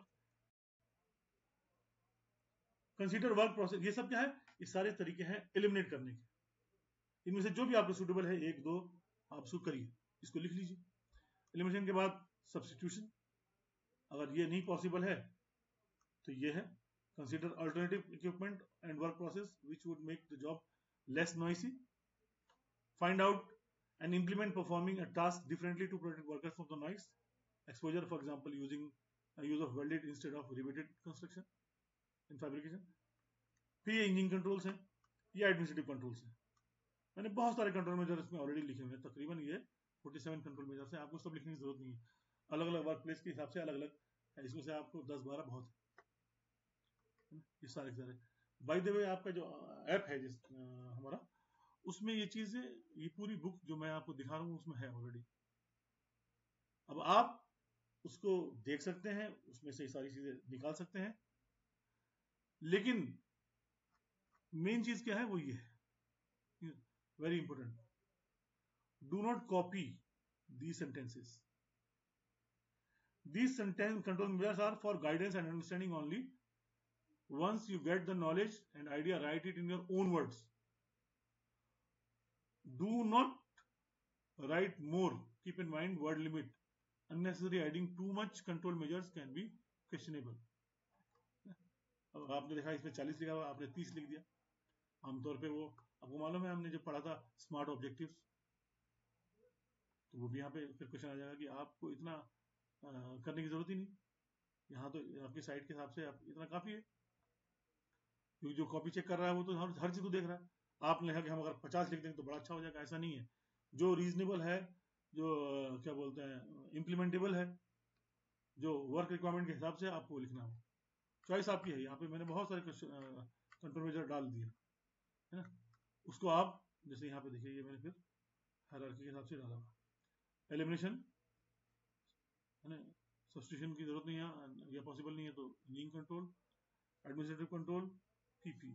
consider work process। ये सब क्या है, ये सारे तरीके हैं एलिमिनेट करने के। इनमें से जो भी आपको सूटेबल है, एक दो आप उसको करिए, इसको लिख लीजिए। एलिमिनेशन के बाद सब्सटीट्यूशन, अगर ये नहीं पॉसिबल है तो ये है consider alternative equipment and work process which would make the job less noisy. Find out and implement performing a task differently to protect workers from the noise exposure, for example using uh, use of welded instead of riveted construction in fabrication। फिर ये engineering controls हैं, ये administrative controls हैं। मैंने बहुत सारे control measure इसमें already लिखे हुए हैं, तकरीबन ये सैंतालीस कंट्रोल मेजर है। आपको सब लिखने की जरूरत नहीं है, अलग अलग वर्क प्लेस के हिसाब से अलग अलग है, इसमें से आपको दस बारह बहुत है, ये सारे सारे। बाय द वे आपका जो ऐप है जिस आ, हमारा, उसमें ये चीजें, ये पूरी बुक जो मैं आपको दिखा रहा हूँ उसमें है ऑलरेडी। अब आप उसको देख सकते हैं, उसमें से सारी चीजें निकाल सकते हैं, लेकिन मेन चीज क्या है वो ये है, very important, do not copy these sentences. These sentence control measures are for guidance and understanding only. Once you get the knowledge and idea, write it in your own words. Do not write more. Keep in mind word limit. Unnecessary adding too much control measures can be questionable. अब आपने देखा इसमें चालीस लिखा हुआ, आपने तीस लिख दिया। आमतौर पे वो आपको मालूम है, हमने जो पढ़ा था स्मार्ट ऑब्जेक्टिव्स, तो वो भी यहाँ पे फिर क्वेश्चन आ जाएगा कि आपको इतना आ, करने की जरूरत ही नहीं, यहाँ तो आपकी साइट के हिसाब से आप इतना काफी है, क्योंकि जो कॉपी चेक कर रहा है वो तो हर हर चीज को देख रहा है। आपने कहा कि हम अगर पचास लिख देंगे तो बड़ा अच्छा हो जाएगा, ऐसा नहीं है। जो रीजनेबल है, जो क्या बोलते हैं इम्प्लीमेंटेबल है, जो वर्क रिक्वायरमेंट के हिसाब से आपको लिखना हो, चॉइस आपकी है। यहाँ पे मैंने बहुत सारे कंट्रोल मेजर डाल दिए, है ना। उसको आप जैसे यहाँ पे देखिए, ये मैंने फिर हायरार्की के हिसाब से डाला हुआ। एलिमिनेशन, है ना, सब्स्टिट्यूशन की जरूरत नहीं है या पॉसिबल नहीं है तो engineering control, administrative control, PPE,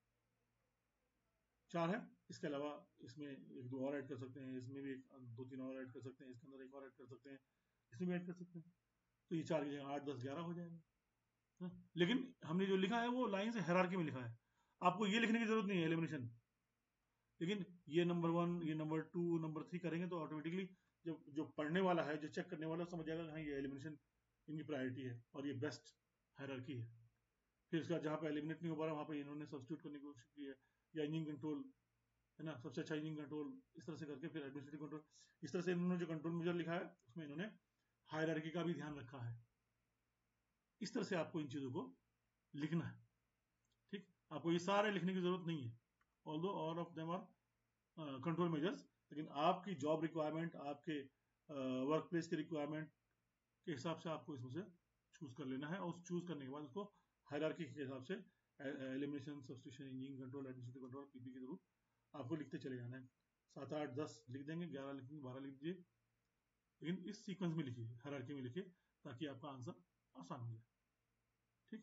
चार है। इसके अलावा इसमें एक दो और ऐड कर सकते हैं, इसमें भी एक दो तीन और ऐड कर सकते हैं, इसके अंदर एक और ऐड कर सकते हैं, इसमें भी ऐड कर सकते हैं। तो ये चार की जगह आठ दस ग्यारह हो जाएगा, है? लेकिन हमने जो लिखा है वो लाइन से हायरार्की में लिखा है, आपको ये लिखने की जरूरत नहीं है एलिमिनेशन। लेकिन ये नंबर वन, ये नंबर टू, नंबर थ्री करेंगे तो ऑटोमेटिकली जब जो पढ़ने वाला है, जो चेक करने वाला समझ जाएगा कि हाँ ये एलिमिनेशन इनकी प्रायोरिटी है और ये बेस्ट हायरार्की है। फिर उसका जहाँ पे एलिमिनेट नहीं हो पा रहा वहाँ पे इन्होंने सब्स्टिट्यूट करने की कोशिश की है, या इंजीनियरिंग कंट्रोल, है ना, सबसे अच्छा इंजीनियरिंग कंट्रोल, इस तरह से करके फिर एडमिनिस्ट्रेटिव कंट्रोल, इस तरह से इन्होंने जो कंट्रोल मेजर लिखा है उसमें इन्होंने हायरार्की का भी ध्यान रखा है। इस तरह से आपको इन चीजों को लिखना है, ठीक। आपको ये सारे लिखने की जरूरत नहीं है, although all of them are control measures, लेकिन आपकी जॉब रिक्वायरमेंट, आपके वर्क uh, प्लेस के रिक्वायरमेंट के हिसाब से आपको इसमें से चूज कर लेना है, और चूज करने के बाद उसको हायरार्की के हिसाब से elimination, substitution, engineering control, administrative control, PPE के थ्रू आपको लिखते चले जाना है। सात आठ दस लिख देंगे, ग्यारह लिखेंगे, बारह लिख दीजिए, लेकिन इस सीक्वेंस में लिखिए, हायरार्की में लिखिए, ताकि आपका आंसर आसान हो जाए, ठीक।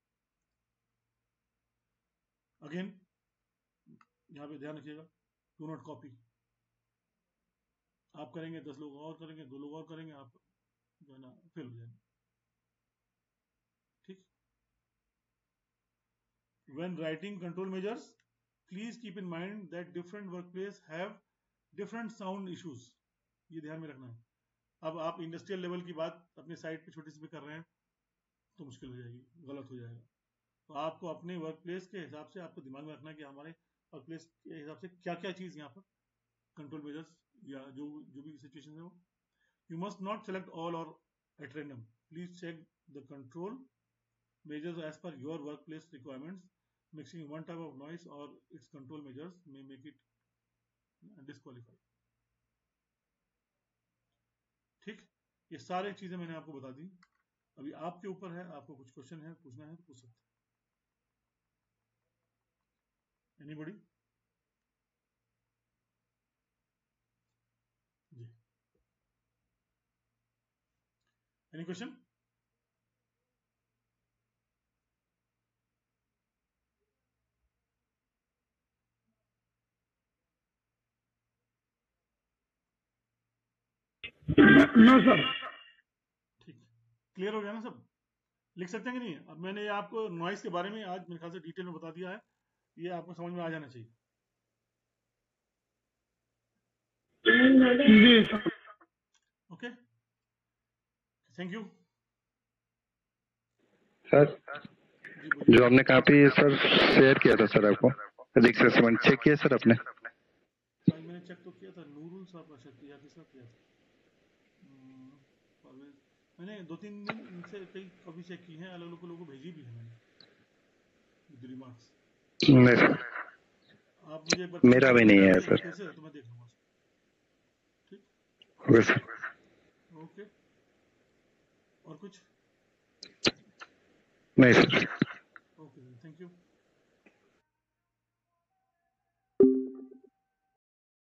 अगेन यहाँ पे ध्यान रखिएगा, डू नॉट कॉपी। आप करेंगे, दस लोग और करेंगे, दो लोग और करेंगे, आप जो है ना फेल हो जाएंगे। ठीक। When writing control measures, please keep in mind that different workplace have different sound issues. ये ध्यान में रखना है। अब आप इंडस्ट्रियल लेवल की बात अपने साइट पे छोटी सी पे कर रहे हैं तो मुश्किल हो जाएगी, गलत हो जाएगा। तो आपको अपने वर्क प्लेस के हिसाब से आपको दिमाग में रखना है कि हमारे वर्क प्लेस के हिसाब से क्या क्या चीज यहाँ पर कंट्रोल मेजर्स या जो जो भी सिचुएशन है वो। You must not select all or at random, please check the control measures as per your workplace requirements. Mixing one type of noise or its control measures may make it disqualified. ठीक, ये सारी चीजें मैंने आपको बता दी। अभी आपके ऊपर है, आपको कुछ क्वेश्चन है पूछना है तो पूछ सकते हैं। एनीबॉडी? जी, एनी क्वेश्चन? No sir. ठीक, क्लियर हो गया ना सब? लिख सकते हैं कि नहीं? अब मैंने आपको नॉइस के बारे में आज मेरे ख्याल से डिटेल में बता दिया है, ये आपको समझ में आ जाना चाहिए। जी sir. Okay, thank you sir. जी। बोलिए। जो आपने काफी सर शेयर किया था सर, आपको रिक्सेसमेंट चेक किया सर आपने? आज मैंने चेक तो किया था, नूरुल साहब का चेक किया, किसका किया था? परवेज, मैंने दो तीन दिन इनसे कई कॉपी चेक की हैं, अलग अलग लोगों को भेजी भी है मैंने विद रिमार्क्स। नहीं सर, आप मुझे एक बार मेरा भी नहीं है सर। कैसे तो मैं देख लूंगा। ठीक, ओके सर। ओके, और कुछ नहीं सर।